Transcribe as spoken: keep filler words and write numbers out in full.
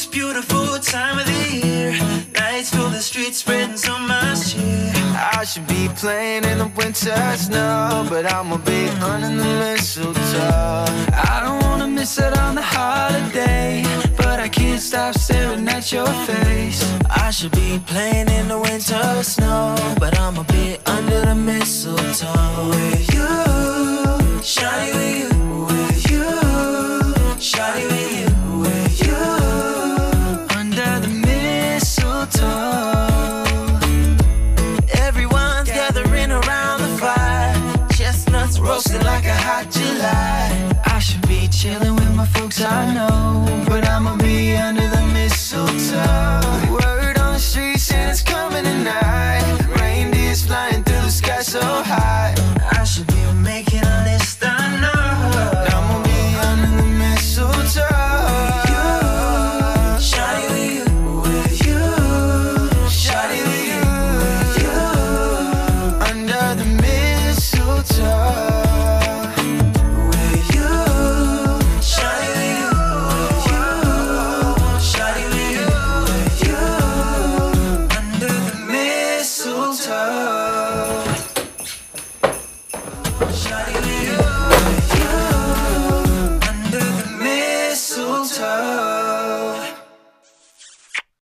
beautiful time of the year. Lights fill the streets, spreading so much cheer. I should be playing in the winter snow, but I'ma be under the mistletoe. I don't wanna miss out on the holiday, but I can't stop staring at your face. I should be playing in the winter snow, but I'ma be under the mistletoe with you, shawty with you, with you, shawty with you, with you, under the mistletoe. Everyone's gathering around the fire, chestnuts roasting like a hot July. I should be chilling with my folks, I know, but I'ma be under the mistletoe.